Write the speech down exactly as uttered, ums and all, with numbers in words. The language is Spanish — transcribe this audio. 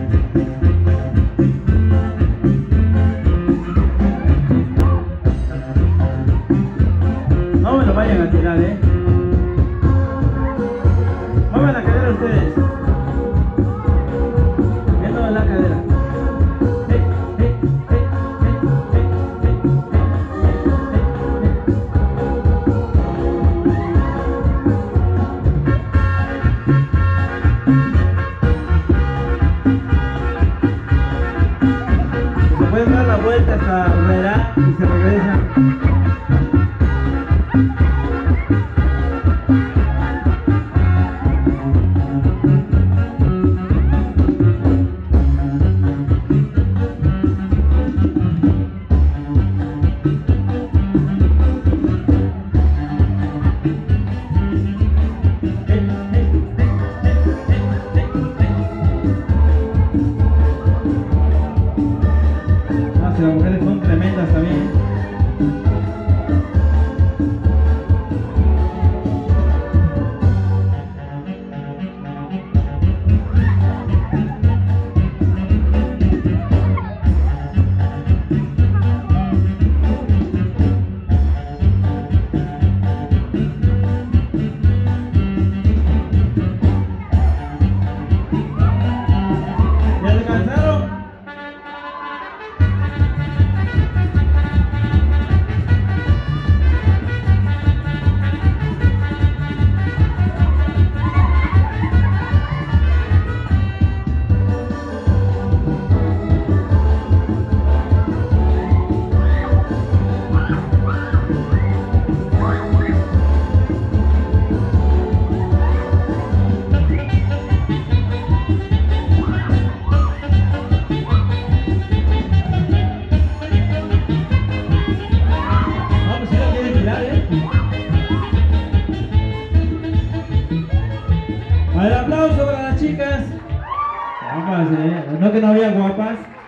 No me lo vayan a tirar, eh. Muevan la cadera ustedes. Viendo la cadera. Eh, eh, eh, eh, eh, eh, Se pueden dar la vuelta hasta Herrera y se regresan. Las mujeres son tremendas también. ¿Ya descansaron? El aplauso para las chicas. Guapas, eh. No que no había guapas.